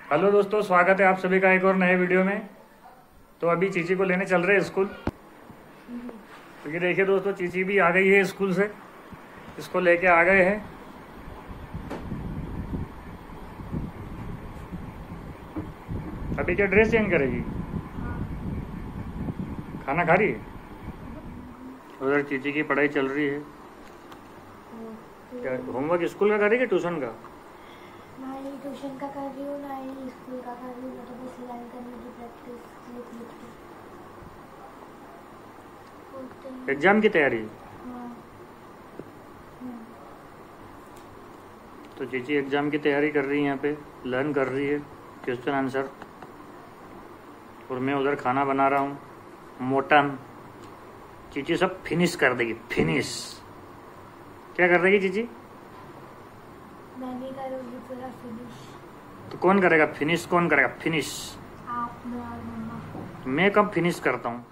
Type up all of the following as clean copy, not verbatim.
Hello दोस्तों, स्वागत है आप सभी का एक और नए वीडियो में। तो अभी चीची को लेने चल रहे हैं स्कूल। तो ये देखिए दोस्तों, चीची भी आ गई है स्कूल से, इसको लेके आ गए हैं। अभी क्या ड्रेस चेंज करेगी? खाना खा रही है? उधर चीची की पढ़ाई चल रही है। क्या होमवर्क स्कूल का कर रही है कि ट्यूशन का? ना ही ट्यूशन का कर रही हूँ, ना ही स्कूल का कर रही हूँ। मैं तो बस लर्न करने की प्रैक्टिस लिख के। एग्जाम की तैयारी? हाँ। तो चीची एग्जाम की तैयारी कर रही है, यहाँ पे लर्न कर रही है क्वेश्चन आंसर। और मैं उधर खाना बना रहा हूँ, मटन। चीची सब फिनिश कर देगी, फिनिश। क्या कर देगी चीची? मैं नहीं करूँगी पूरा फिनिश। तो कौन करेगा फिनिश? कौन करेगा फिनिश? आप, मैं और मम्मा। मैं कब फिनिश करता हूँ?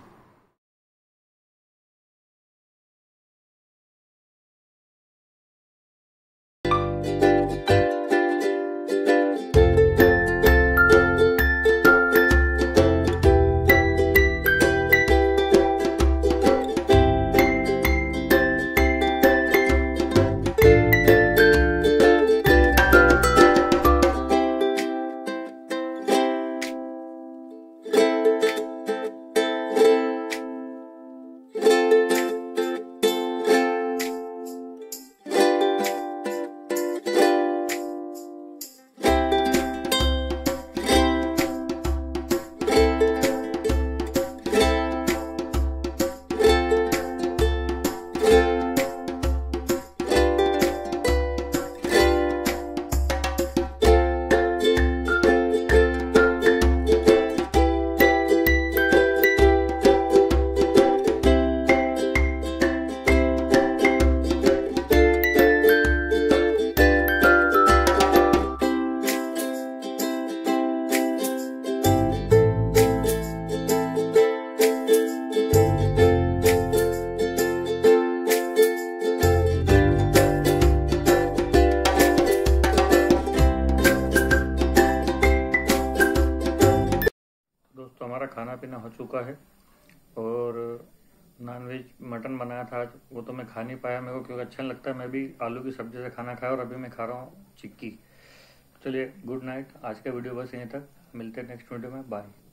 दोस्तों, हमारा खाना पीना हो चुका है और नॉनवेज मटन बनाया था आज। वो तो मैं खा नहीं पाया, मेरे को क्योंकि अच्छा नहीं लगता। मैं भी आलू की सब्जी से खाना खाया और अभी मैं खा रहा हूँ चिक्की। चलिए, गुड नाइट। आज का वीडियो बस यहीं तक, मिलते हैं नेक्स्ट वीडियो में। बाय।